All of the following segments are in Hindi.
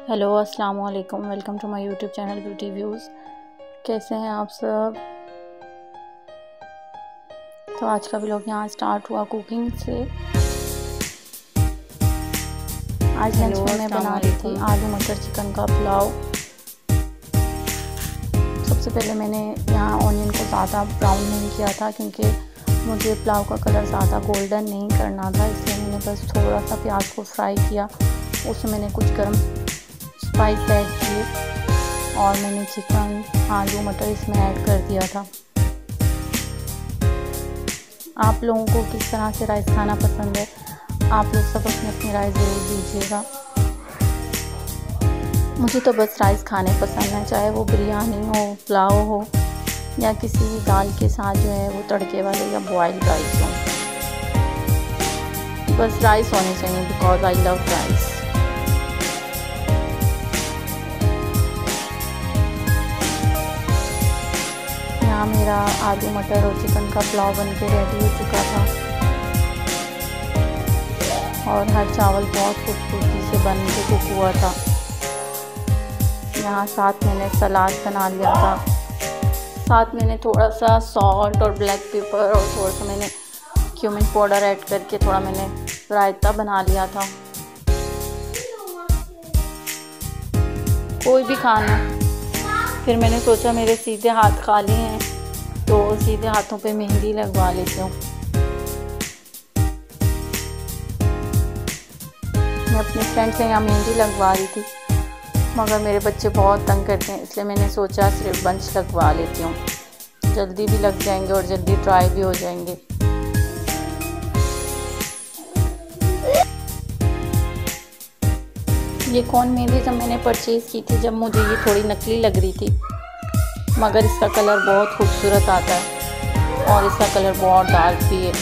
हेलो अस्सलाम वालेकुम, welcome to my YouTube channel beauty views. कैसे हैं आप सब? तो आज का व्लॉग यहाँ स्टार्ट हुआ कुकिंग से। आज लंच में मैं बना रही थी आलू मटर चिकन का पुलाव। सबसे पहले मैंने यहाँ ऑनियन को ज़्यादा ब्राउन नहीं किया था, क्योंकि मुझे पुलाव का कलर ज़्यादा गोल्डन नहीं करना था, इसलिए मैंने बस थोड़ा सा प्याज को फ्राई किया। उसमें मैंने कुछ गर्म स्पाइस ऐड किए और मैंने चिकन आलू मटर इसमें ऐड कर दिया था। आप लोगों को किस तरह से राइस खाना पसंद है, आप लोग सब अपनी अपनी राय ज़रूर दीजिएगा। मुझे तो बस राइस खाने पसंद है, चाहे वो बिरयानी हो, पुलाव हो या किसी भी दाल के साथ जो है वो तड़के वाले या बॉइल्ड राइस हो। बस राइस होने चाहिए, बिकॉज आई लव राइस। यहाँ मेरा आलू मटर और चिकन का पुलाव बनके रेडी हो चुका था और हर चावल बहुत खूबसूरती से बन के कुक हुआ था। यहाँ साथ मैंने सलाद बना लिया था, साथ मैंने थोड़ा सा सॉल्ट और ब्लैक पेपर और थोड़ा सा मैंने क्यूमिन पाउडर ऐड करके थोड़ा मैंने रायता बना लिया था। कोई भी खाना। फिर मैंने सोचा मेरे सीधे हाथ खाली हैं, तो सीधे हाथों पे मेहंदी लगवा लेती हूँ। मैं अपनी फ्रेंड से यहाँ मेहंदी लगवा रही थी, मगर मेरे बच्चे बहुत तंग करते हैं, इसलिए मैंने सोचा सिर्फ बंच लगवा लेती हूँ। जल्दी भी लग जाएंगे और जल्दी ड्राई भी हो जाएंगे। ये कौन मेहंदी जब मैंने परचेज़ की थी, जब मुझे ये थोड़ी नकली लग रही थी, मगर इसका कलर बहुत खूबसूरत आता है और इसका कलर बहुत डार्क भी है।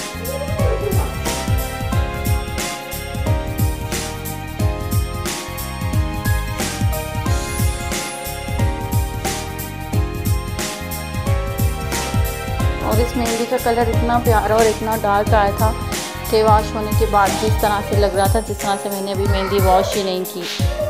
और इस मेहंदी का कलर इतना प्यारा और इतना डार्क आया था कि वॉश होने के बाद भी इस तरह से लग रहा था जिस तरह से मैंने अभी मेहंदी वॉश ही नहीं की।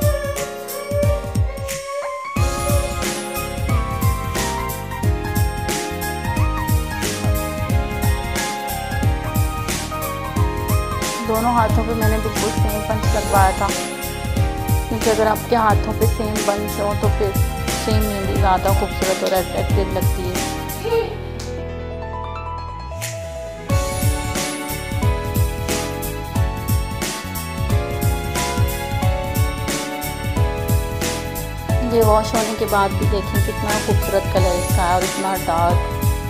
दोनों हाथों पे मैंने बिल्कुल सेम पंच लगवाया था, क्योंकि अगर आपके हाथों पे सेम पंच हो तो फिर सेम मेहंदी ज़्यादा खूबसूरत और अट्रैक्टिव लगती है। ये वॉश होने के बाद भी देखें कितना खूबसूरत कलर इसका है और इतना डार्क।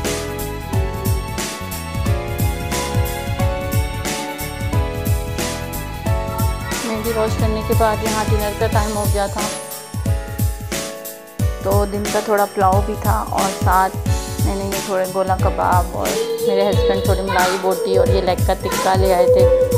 मेहंदी वॉश करने के बाद यहाँ डिनर का टाइम हो गया था, तो दिन का थोड़ा पुलाव भी था और साथ मैंने ये थोड़े गोला कबाब और मेरे हस्बैंड थोड़ी मलाई बोटी और ये लेग का टिक्का ले आए थे।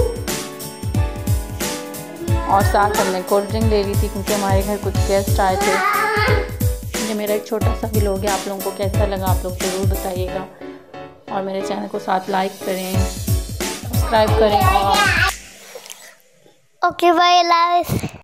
और साथ हमने कोल्ड ड्रिंक ले ली थी, क्योंकि हमारे घर कुछ गेस्ट आए थे। ये मेरा एक छोटा सा व्लॉग है, आप लोगों को कैसा लगा आप लोग ज़रूर बताइएगा। और मेरे चैनल को साथ लाइक करें, सब्सक्राइब करें और ओके बाय, अल्लाह हाफ़िज़।